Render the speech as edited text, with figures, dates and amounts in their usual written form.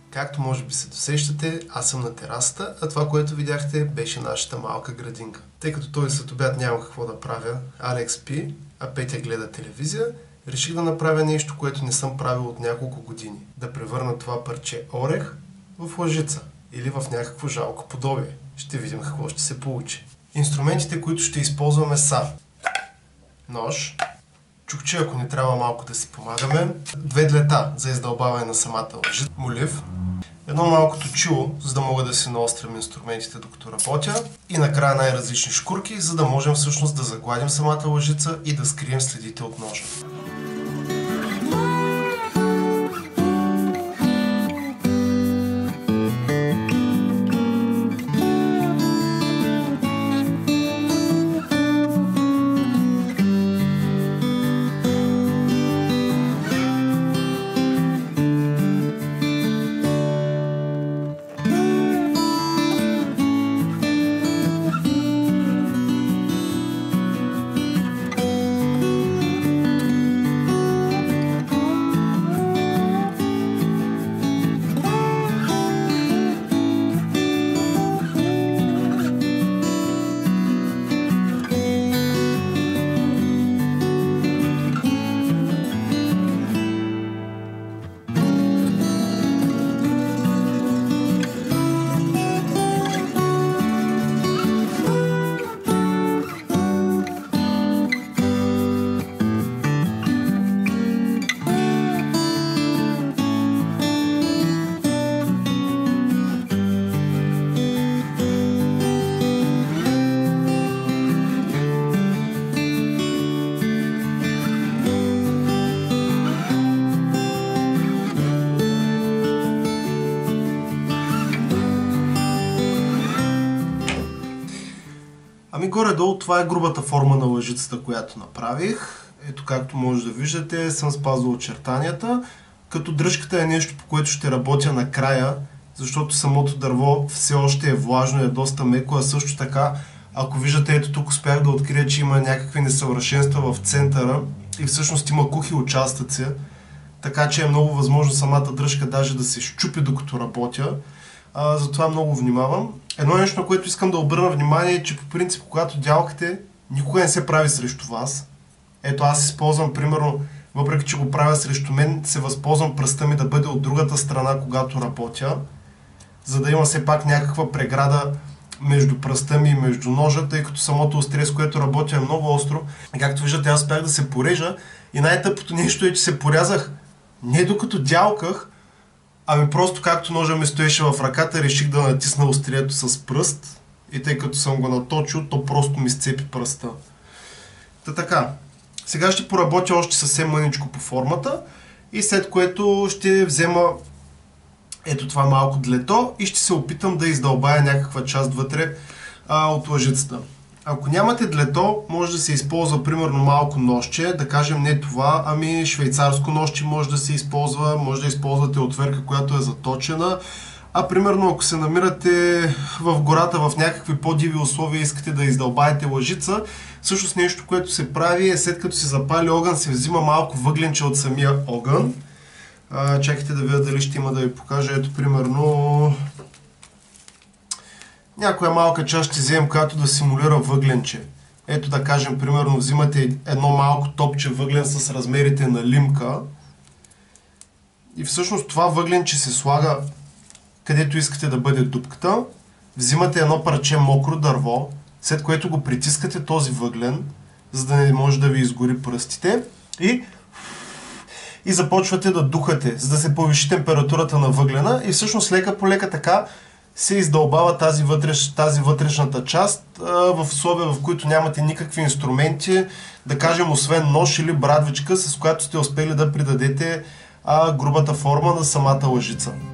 Както може би се досещате, аз съм на терасата, а това, което видяхте, беше нашата малка градинка. Тъй като този следобед няма какво да правя, Алекс спи, а Петя гледа телевизия, реших да направя нещо, което не съм правил от няколко години. Да превърна това парче орех в лъжица или в някакво жалко подобие. Ще видим какво ще се получи. Инструментите, които ще използваме са нож, чукче, ако не трябва малко да си помагаме, 2 длета за издълбаване на самата лъжица, молив, едно малко точило, за да мога да си наострям инструментите докато работя и накрая най-различни шкурки, за да можем всъщност да загладим самата лъжица и да скрием следите от ножа. Ами горе-долу това е грубата форма на лъжицата, която направих. Ето както може да виждате, съм спазил очертанията, като дръжката е нещо, по което ще работя накрая, защото самото дърво все още е влажно и е доста меко, а също така, ако виждате, ето тук успях да открия, че има някакви несъвършенства в центъра и всъщност има кухи участъци, така че е много възможно самата дръжка даже да се щупи докато работя. Затова много внимавам. Едно нещо, на което искам да обърна внимание е, че по принцип, когато дялкате, никога не се прави срещу вас. Ето аз използвам, примерно, въпреки че го правя срещу мен, се възползвам пръста ми да бъде от другата страна, когато работя, за да има все пак някаква преграда между пръста ми и между ножа, тъй като самото острие, с което работя, е много остро. И както виждате, аз успях да се порежа и най-тъпото нещо е, че се порязах не докато дялках, ами просто както ножа ми стоеше в ръката, реших да натисна острието с пръст и тъй като съм го наточил, то просто ми сцепи пръста. Та така, сега ще поработя още съвсем мъничко по формата и след което ще взема ето това малко длето и ще се опитам да издълбая някаква част вътре от лъжицата. Ако нямате длето, може да се използва примерно малко ножче, да кажем не това, ами швейцарско ножче може да се използва, може да използвате отвърка, която е заточена. А примерно ако се намирате в гората в някакви по-диви условия и искате да издълбаете лъжица, всъщност нещо, което се прави е след като се запали огън, се взима малко въгленче от самия огън. Чакайте да видя дали ще има да ви покажа. Ето примерно някоя малка част ще вземем, която да симулира въгленче. Ето да кажем, примерно взимате едно малко топче въглен с размерите на лимка и всъщност това въгленче се слага където искате да бъде дупката. Взимате едно парче мокро дърво, след което го притискате този въглен, за да не може да ви изгори пръстите и започвате да духате, за да се повиши температурата на въглена и всъщност лека по лека така се издълбава тази вътрешната част в условия, в които нямате никакви инструменти, да кажем освен нож или брадвичка, с която сте успели да придадете грубата форма на самата лъжица.